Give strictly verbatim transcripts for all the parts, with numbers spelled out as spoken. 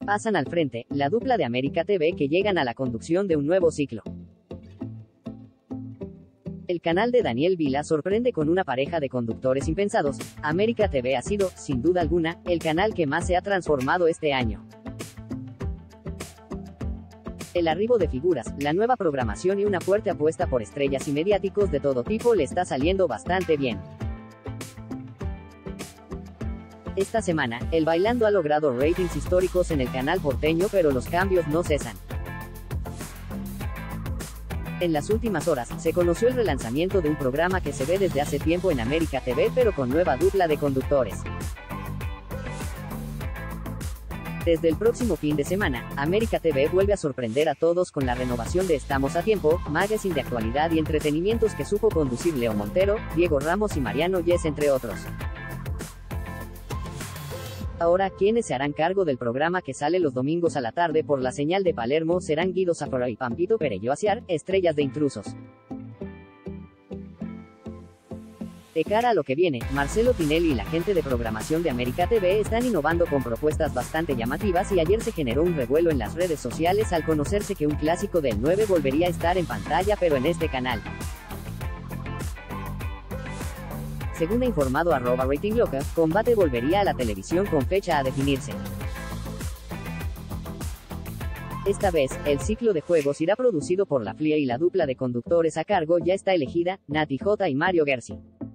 Pasan al frente, la dupla de América T V que llegan a la conducción de un nuevo ciclo. El canal de Daniel Vila sorprende con una pareja de conductores impensados. América T V ha sido, sin duda alguna, el canal que más se ha transformado este año. El arribo de figuras, la nueva programación y una fuerte apuesta por estrellas y mediáticos de todo tipo le está saliendo bastante bien. Esta semana, el Bailando ha logrado ratings históricos en el canal porteño, pero los cambios no cesan. En las últimas horas, se conoció el relanzamiento de un programa que se ve desde hace tiempo en América T V, pero con nueva dupla de conductores. Desde el próximo fin de semana, América T V vuelve a sorprender a todos con la renovación de Estamos a Tiempo, magazine de actualidad y entretenimientos que supo conducir Leo Montero, Diego Ramos y Mariano Yes, entre otros. Ahora, quienes se harán cargo del programa que sale los domingos a la tarde por la señal de Palermo serán Guido Zafara y Pampito Perello Aciar, estrellas de Intrusos. De cara a lo que viene, Marcelo Tinelli y la gente de programación de América T V están innovando con propuestas bastante llamativas y ayer se generó un revuelo en las redes sociales al conocerse que un clásico del nueve volvería a estar en pantalla, pero en este canal. Según ha informado arroba Rating Loca, Combate volvería a la televisión con fecha a definirse. Esta vez, el ciclo de juegos irá producido por La Flia y la dupla de conductores a cargo ya está elegida, Nati J y Mario Gersi.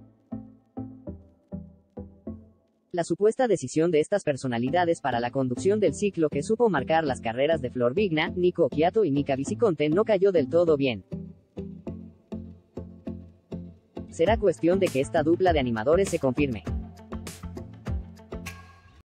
La supuesta decisión de estas personalidades para la conducción del ciclo que supo marcar las carreras de Flor Vigna, Nico Quiato y Mica Viciconte no cayó del todo bien. Será cuestión de que esta dupla de animadores se confirme.